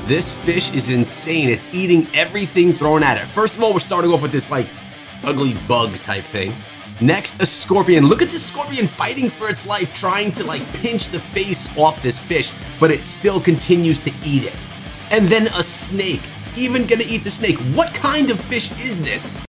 This fish is insane. It's eating everything thrown at it. First of all, we're starting off with this like ugly bug type thing. Next, a scorpion. Look at this scorpion fighting for its life, trying to like pinch the face off this fish, but it still continues to eat it. And then a snake, even gonna eat the snake. What kind of fish is this?